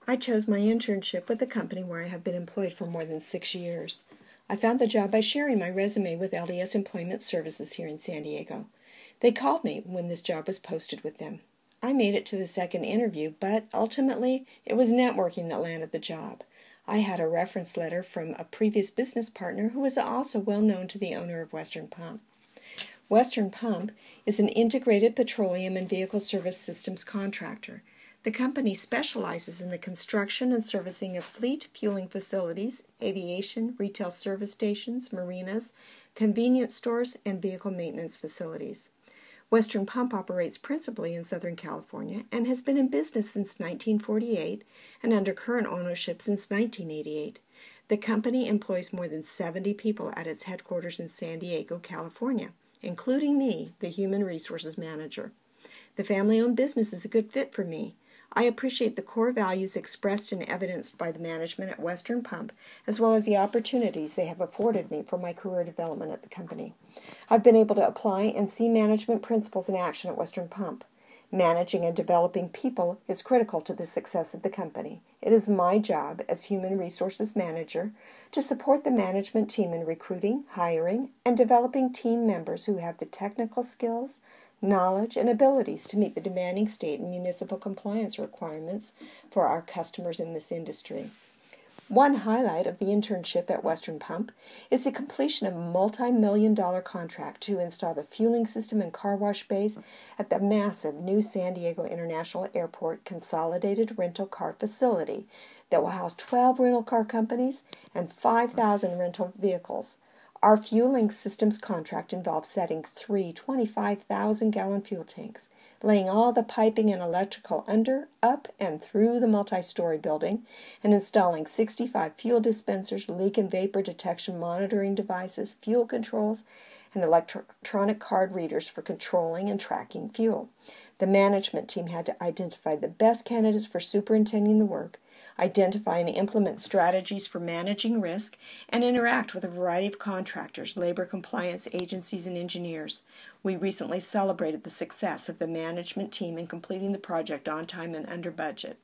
I chose my internship with the company where I have been employed for more than 6 years. I found the job by sharing my resume with LDS Employment Services here in San Diego. They called me when this job was posted with them. I made it to the second interview, but ultimately it was networking that landed the job. I had a reference letter from a previous business partner who was also well known to the owner of Western Pump. Western Pump is an integrated petroleum and vehicle service systems contractor. The company specializes in the construction and servicing of fleet fueling facilities, aviation, retail service stations, marinas, convenience stores, and vehicle maintenance facilities. Western Pump operates principally in Southern California and has been in business since 1948 and under current ownership since 1988. The company employs more than 70 people at its headquarters in San Diego, California, including me, the Human Resources Manager. The family-owned business is a good fit for me. I appreciate the core values expressed and evidenced by the management at Western Pump, as well as the opportunities they have afforded me for my career development at the company. I've been able to apply and see management principles in action at Western Pump. Managing and developing people is critical to the success of the company. It is my job as Human Resources Manager to support the management team in recruiting, hiring, and developing team members who have the technical skills, knowledge, and abilities to meet the demanding state and municipal compliance requirements for our customers in this industry. One highlight of the internship at Western Pump is the completion of a multi-million-dollar contract to install the fueling system and car wash bays at the massive new San Diego International Airport consolidated rental car facility that will house 12 rental car companies and 5,000 rental vehicles. Our fueling systems contract involves setting 3 25,000-gallon fuel tanks, laying all the piping and electrical under, up, and through the multi-story building, and installing 65 fuel dispensers, leak and vapor detection monitoring devices, fuel controls, and electronic card readers for controlling and tracking fuel. The management team had to identify the best candidates for superintending the work, identify and implement strategies for managing risk, and interact with a variety of contractors, labor compliance agencies, and engineers. We recently celebrated the success of the management team in completing the project on time and under budget.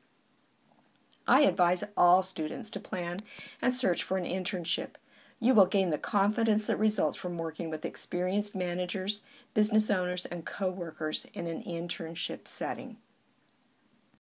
I advise all students to plan and search for an internship. You will gain the confidence that results from working with experienced managers, business owners, and co-workers in an internship setting.